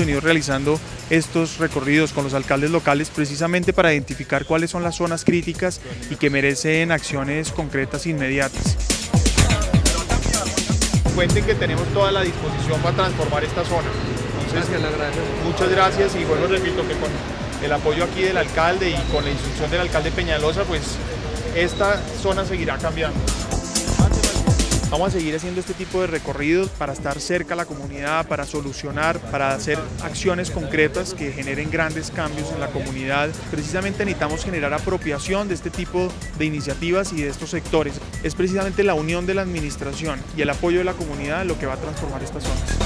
venido realizando estos recorridos con los alcaldes locales precisamente para identificar cuáles son las zonas críticas y que merecen acciones concretas e inmediatas. Cuenten que tenemos toda la disposición para transformar esta zona. Entonces, muchas gracias y bueno, repito que con el apoyo aquí del alcalde y con la instrucción del alcalde Peñalosa, pues esta zona seguirá cambiando. Vamos a seguir haciendo este tipo de recorridos para estar cerca a la comunidad, para solucionar, para hacer acciones concretas que generen grandes cambios en la comunidad. Precisamente necesitamos generar apropiación de este tipo de iniciativas y de estos sectores. Es precisamente la unión de la administración y el apoyo de la comunidad lo que va a transformar estas zonas.